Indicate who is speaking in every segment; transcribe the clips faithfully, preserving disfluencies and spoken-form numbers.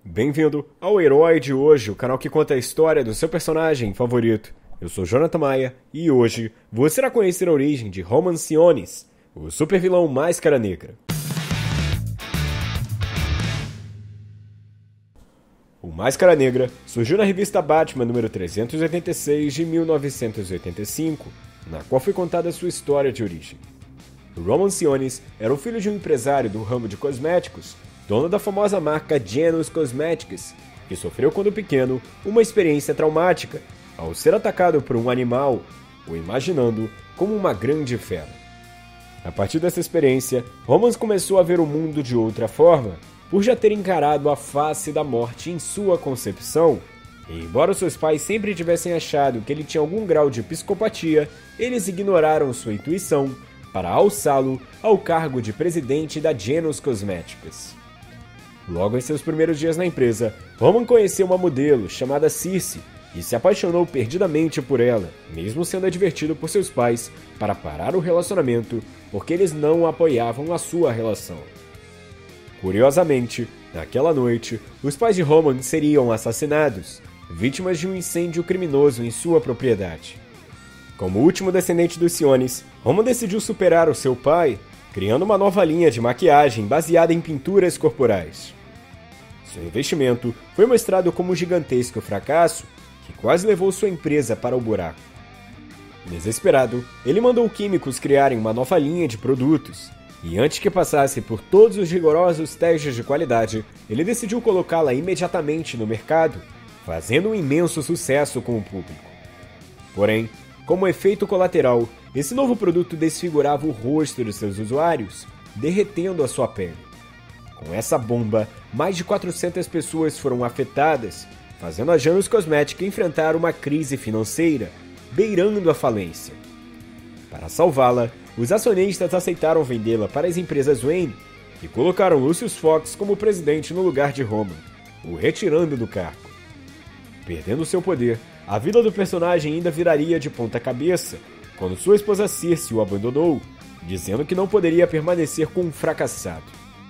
Speaker 1: Bem-vindo ao Herói de Hoje, o canal que conta a história do seu personagem favorito. Eu sou Jonathan Maia e hoje você irá conhecer a origem de Roman Sionis, o supervilão Máscara Negra. O Máscara Negra surgiu na revista Batman número trezentos e oitenta e seis de mil novecentos e oitenta e cinco, na qual foi contada sua história de origem. Roman Sionis era o filho de um empresário do ramo de cosméticos, dono da famosa marca Janus Cosmetics, que sofreu quando pequeno uma experiência traumática ao ser atacado por um animal, o imaginando como uma grande fera. A partir dessa experiência, Roman começou a ver o mundo de outra forma, por já ter encarado a face da morte em sua concepção. E embora seus pais sempre tivessem achado que ele tinha algum grau de psicopatia, eles ignoraram sua intuição para alçá-lo ao cargo de presidente da Janus Cosmetics. Logo em seus primeiros dias na empresa, Roman conheceu uma modelo chamada Circe e se apaixonou perdidamente por ela, mesmo sendo advertido por seus pais para parar o relacionamento porque eles não apoiavam a sua relação. Curiosamente, naquela noite, os pais de Roman seriam assassinados, vítimas de um incêndio criminoso em sua propriedade. Como último descendente dos Sionis, Roman decidiu superar o seu pai, criando uma nova linha de maquiagem baseada em pinturas corporais. Seu investimento foi mostrado como um gigantesco fracasso que quase levou sua empresa para o buraco. Desesperado, ele mandou químicos criarem uma nova linha de produtos, e antes que passasse por todos os rigorosos testes de qualidade, ele decidiu colocá-la imediatamente no mercado, fazendo um imenso sucesso com o público. Porém, como efeito colateral, esse novo produto desfigurava o rosto dos seus usuários, derretendo a sua pele. Com essa bomba, mais de quatrocentas pessoas foram afetadas, fazendo a Janus Cosmetics enfrentar uma crise financeira, beirando a falência. Para salvá-la, os acionistas aceitaram vendê-la para as empresas Wayne e colocaram Lucius Fox como presidente no lugar de Roman, o retirando do cargo. Perdendo seu poder, a vida do personagem ainda viraria de ponta cabeça quando sua esposa Circe o abandonou, dizendo que não poderia permanecer com um fracassado.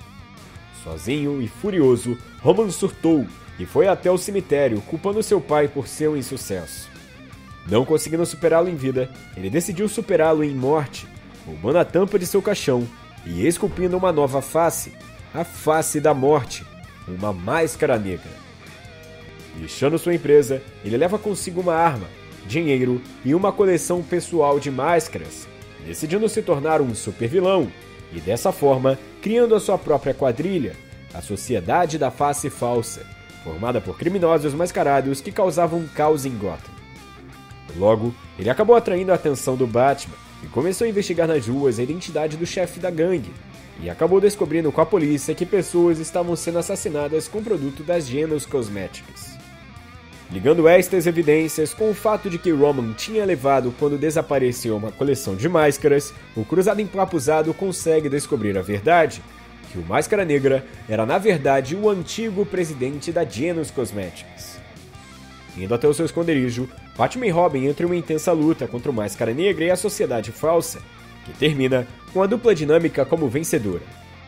Speaker 1: Sozinho e furioso, Roman surtou e foi até o cemitério culpando seu pai por seu insucesso. Não conseguindo superá-lo em vida, ele decidiu superá-lo em morte, roubando a tampa de seu caixão e esculpindo uma nova face, a face da morte, uma máscara negra. Deixando sua empresa, ele leva consigo uma arma, dinheiro e uma coleção pessoal de máscaras, decidindo se tornar um supervilão e dessa forma criando a sua própria quadrilha, a Sociedade da Face Falsa, formada por criminosos mascarados que causavam caos em Gotham. Logo, ele acabou atraindo a atenção do Batman e começou a investigar nas ruas a identidade do chefe da gangue, e acabou descobrindo com a polícia que pessoas estavam sendo assassinadas com produto das Janus Cosmetics. Ligando estas evidências com o fato de que Roman tinha levado quando desapareceu uma coleção de máscaras, o cruzado empapuzado consegue descobrir a verdade, que o Máscara Negra era na verdade o antigo presidente da Janus Cosmetics. Indo até o seu esconderijo, Batman e Robin entram em uma intensa luta contra o Máscara Negra e a Sociedade Falsa, que termina com a dupla dinâmica como vencedora.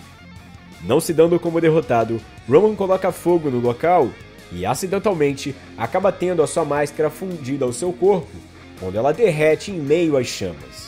Speaker 1: Não se dando como derrotado, Roman coloca fogo no local e acidentalmente acaba tendo a sua máscara fundida ao seu corpo, quando ela derrete em meio às chamas.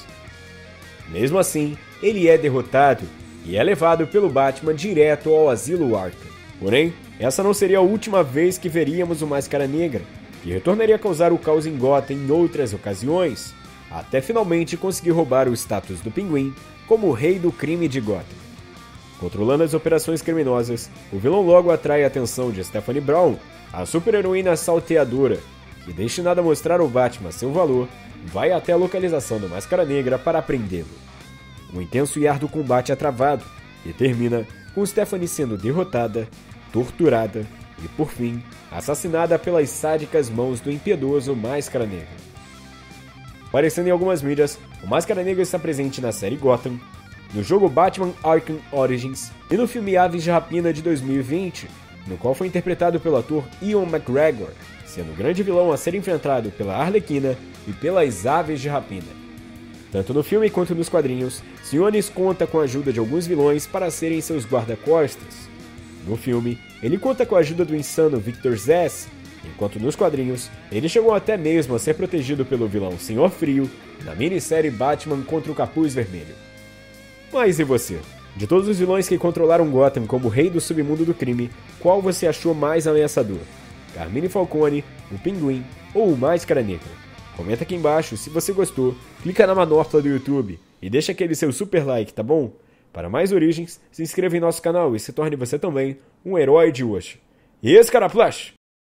Speaker 1: Mesmo assim, ele é derrotado e é levado pelo Batman direto ao asilo Arkham. Porém, essa não seria a última vez que veríamos o Máscara Negra, que retornaria a causar o caos em Gotham em outras ocasiões, até finalmente conseguir roubar o status do Pinguim como o rei do crime de Gotham. Controlando as operações criminosas, o vilão logo atrai a atenção de Stephanie Brown, a super-heroína salteadora, que, destinada a mostrar ao Batman seu valor, vai até a localização do Máscara Negra para prendê-lo. Um intenso e árduo combate é travado, e termina com Stephanie sendo derrotada, torturada e, por fim, assassinada pelas sádicas mãos do impiedoso Máscara Negra. Aparecendo em algumas mídias, o Máscara Negra está presente na série Gotham, no jogo Batman Arkham Origins e no filme Aves de Rapina de dois mil e vinte, no qual foi interpretado pelo ator Ewan McGregor, sendo o grande vilão a ser enfrentado pela Arlequina e pelas Aves de Rapina. Tanto no filme quanto nos quadrinhos, Sionis conta com a ajuda de alguns vilões para serem seus guarda-costas. No filme, ele conta com a ajuda do insano Victor Zsasz, enquanto nos quadrinhos, ele chegou até mesmo a ser protegido pelo vilão Senhor Frio na minissérie Batman contra o Capuz Vermelho. Mas e você? De todos os vilões que controlaram Gotham como rei do submundo do crime, qual você achou mais ameaçador? Carmine Falcone, o Pinguim ou o Máscara Negra? Comenta aqui embaixo se você gostou, clica na manopla do YouTube e deixa aquele seu super like, tá bom? Para mais origens, se inscreva em nosso canal e se torne você também um herói de hoje. E esse cara Flash!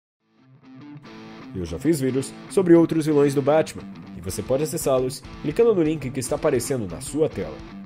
Speaker 1: Eu já fiz vídeos sobre outros vilões do Batman, e você pode acessá-los clicando no link que está aparecendo na sua tela.